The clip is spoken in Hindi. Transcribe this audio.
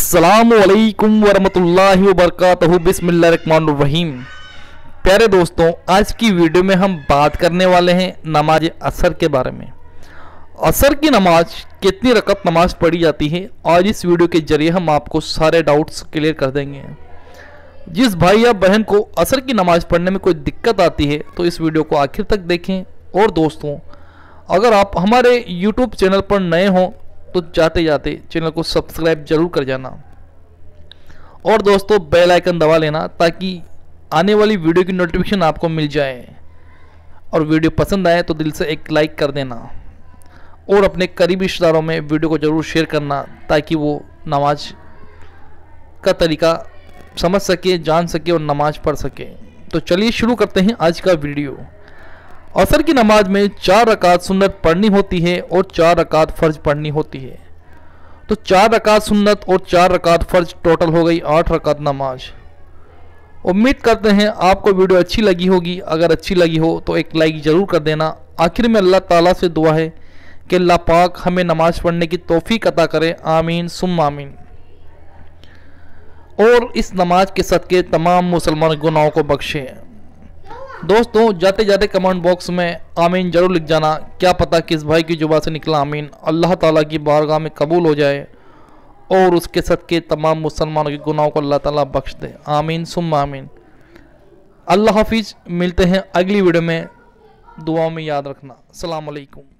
अस्सलामुअलैकुम वरहमतुल्लाहि वबरकातुहू। बिस्मिल्लाहिर्रहमानिर्रहीम। प्यारे दोस्तों, आज की वीडियो में हम बात करने वाले हैं नमाज असर के बारे में। असर की नमाज कितनी रकत नमाज पढ़ी जाती है, आज इस वीडियो के जरिए हम आपको सारे डाउट्स क्लियर कर देंगे। जिस भाई या बहन को असर की नमाज पढ़ने में कोई दिक्कत आती है तो इस वीडियो को आखिर तक देखें। और दोस्तों, अगर आप हमारे YouTube चैनल पर नए हों तो जाते जाते चैनल को सब्सक्राइब जरूर कर जाना। और दोस्तों, बेल आइकन दबा लेना ताकि आने वाली वीडियो की नोटिफिकेशन आपको मिल जाए। और वीडियो पसंद आए तो दिल से एक लाइक कर देना और अपने करीबी रिश्तेदारों में वीडियो को ज़रूर शेयर करना ताकि वो नमाज का तरीका समझ सके, जान सके और नमाज पढ़ सके। तो चलिए शुरू करते हैं आज का वीडियो। असर की नमाज में 4 रकात सुन्नत पढ़नी होती है और 4 रकात फ़र्ज पढ़नी होती है। तो 4 रकात सुन्नत और 4 रकात फ़र्ज, टोटल हो गई 8 रकात नमाज। उम्मीद करते हैं आपको वीडियो अच्छी लगी होगी। अगर अच्छी लगी हो तो एक लाइक ज़रूर कर देना। आखिर में अल्लाह ताला से दुआ है कि अल्लाह पाक हमें नमाज पढ़ने की तौफीक अता करे। आमीन सुम्मा आमीन। और इस नमाज के सदके तमाम मुसलमान गुनाहों को बख्शे। दोस्तों, जाते जाते कमेंट बॉक्स में आमीन जरूर लिख जाना। क्या पता किस भाई की जुबान से निकला आमीन अल्लाह ताला की बारगाह में कबूल हो जाए और उसके सदके तमाम मुसलमानों के गुनाहों को अल्लाह ताला बख्श दे। आमीन सुम्मा आमीन। अल्लाह हाफिज। मिलते हैं अगली वीडियो में। दुआओं में याद रखना। अस्सलाम वालेकुम।